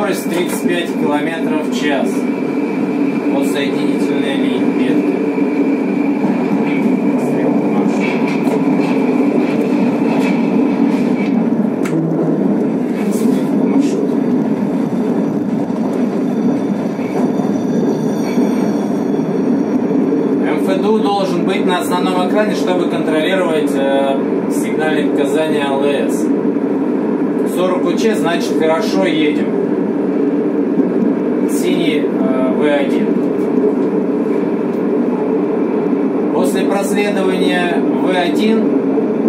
скорость 35 км в час от соединительной ветки. Стрелка маршрута. Стрелка маршрута. МФДУ должен быть на основном экране, чтобы контролировать сигнальные показания АЛС. 40 УЧ значит хорошо едем. Синий В1. После проследования В1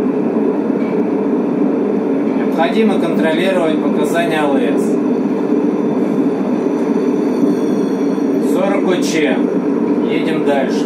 необходимо контролировать показания АЛС. 40 УЧ. Едем дальше.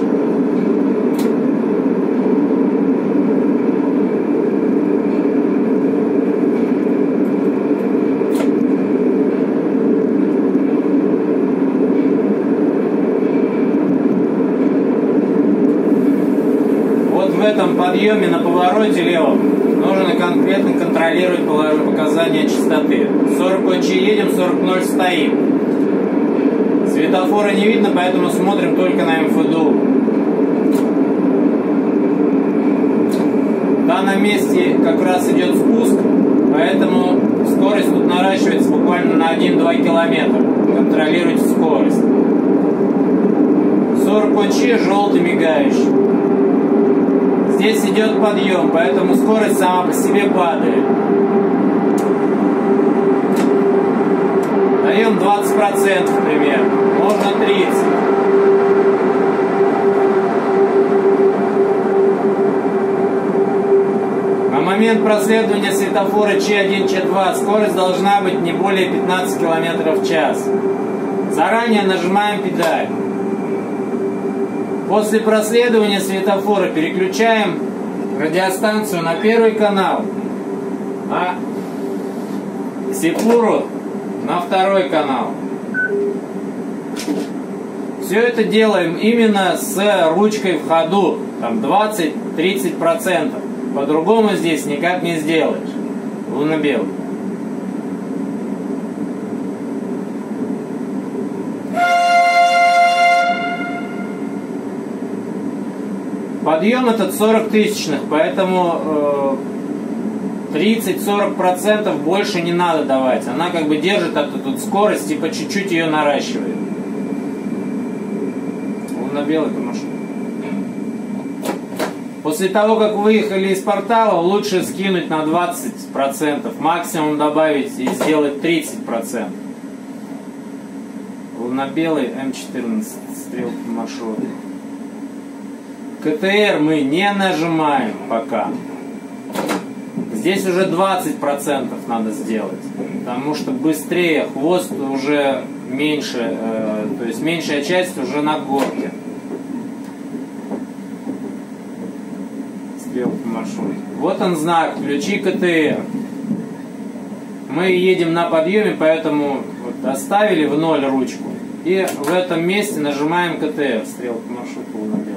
В этом подъеме на повороте левом нужно конкретно контролировать показания частоты. 40 ОЧ едем, 40-0 стоим. Светофора не видно, поэтому смотрим только на МФДУ. В данном месте как раз идет спуск, поэтому скорость тут наращивается буквально на 1-2 километра. Контролируйте скорость. 40 ОЧ желтый мигающий. Здесь идет подъем, поэтому скорость сама по себе падает. Даем 20% примерно, можно 30%. На момент проследования светофора Ч1, Ч2 скорость должна быть не более 15 км в час. Заранее нажимаем педаль. После проследования светофора переключаем радиостанцию на первый канал, а Секуру на второй канал. Все это делаем именно с ручкой в ходу, там 20-30%. По-другому здесь никак не сделаешь. Лунно-белый. Подъем этот 40 тысячных, поэтому 30-40% больше не надо давать. Она как бы держит эту скорость и по чуть-чуть ее наращивает. Лунно-белый маршрут. После того, как выехали из портала, лучше скинуть на 20%, максимум добавить и сделать 30%. Лунно-белый М14, стрелка маршрута. КТР мы не нажимаем пока. Здесь уже 20% надо сделать, потому что быстрее, хвост уже меньше, то есть меньшая часть уже на горке. Стрелка маршрута. Вот он знак, ключи КТР. Мы едем на подъеме, поэтому вот оставили в 0 ручку. И в этом месте нажимаем КТР, стрелка маршрута лунно-белый.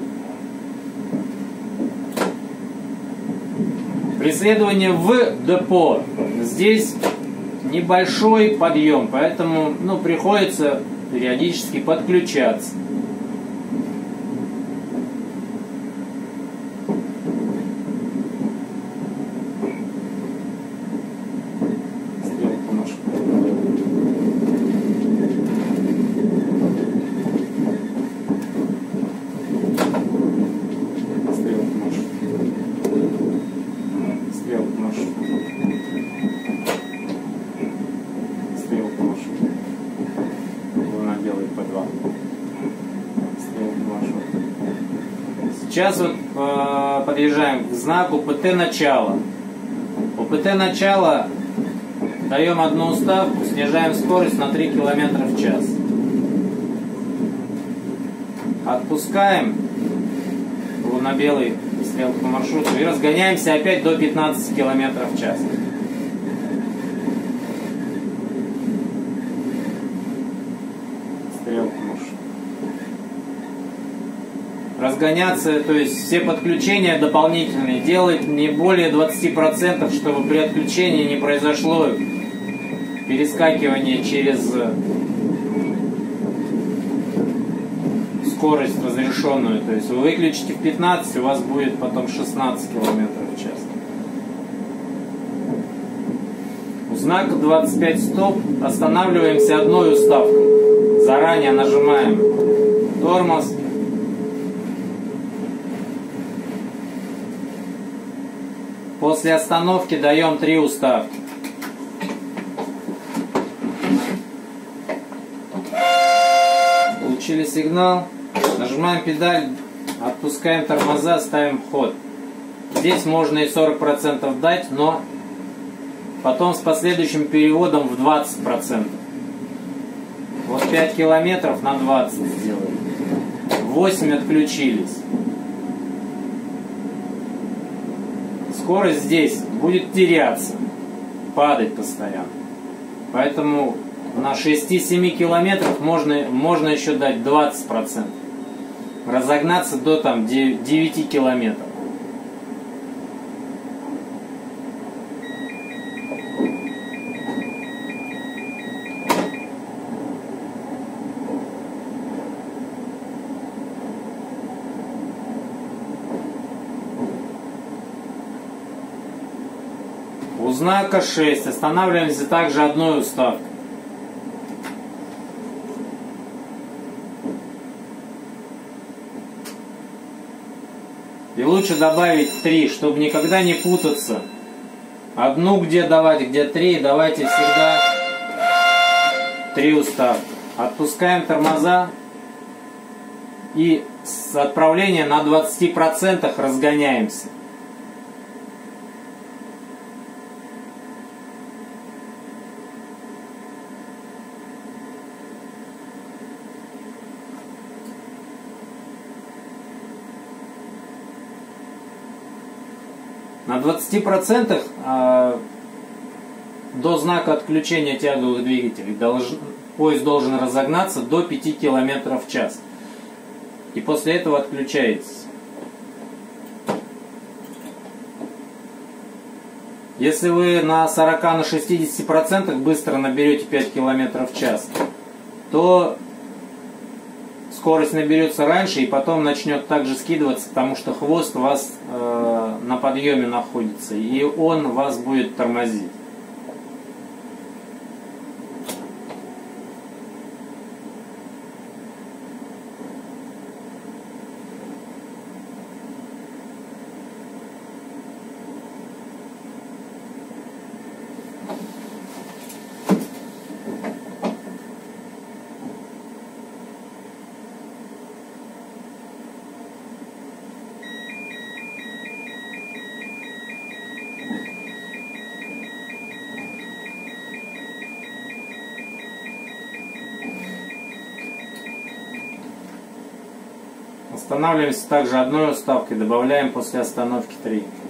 Преследование в депо. Здесь небольшой подъем, поэтому приходится периодически подключаться. Сейчас вот подъезжаем к знаку ПТ начало. У ПТ начала даем одну уставку, снижаем скорость на 3 км в час. Отпускаем лунно-белый стрелку маршрута и разгоняемся опять до 15 км в час. Стрелка маршрута. Разгоняться, то есть все подключения дополнительные делать не более 20%, чтобы при отключении не произошло перескакивание через скорость разрешенную. То есть вы выключите в 15, у вас будет потом 16 км в час. У знака 25 стоп останавливаемся одной уставкой. Заранее нажимаем тормоз. После остановки даем 3 уставки. Получили сигнал. Нажимаем педаль, отпускаем тормоза, ставим ход. Здесь можно и 40% дать, но потом с последующим переводом в 20%. Вот 5 километров на 20 сделаем. 8 отключились. Скорость здесь будет теряться, падать постоянно. Поэтому на 6-7 километрах можно еще дать 20%. Разогнаться до 9 километров. У знака 6 останавливаемся также одной уставкой. И лучше добавить 3, чтобы никогда не путаться. Одну где давать, где 3, давайте всегда 3 уставки. Отпускаем тормоза и с отправления на 20% разгоняемся. На 20% до знака отключения тяговых двигателей поезд должен разогнаться до 5 км в час. И после этого отключаетесь. Если вы на 40-60% быстро наберете 5 км в час, то скорость наберется раньше и потом начнет также скидываться, потому что хвост у вас на подъеме находится, и он вас будет тормозить. Останавливаемся также одной уставкой, добавляем после остановки 3.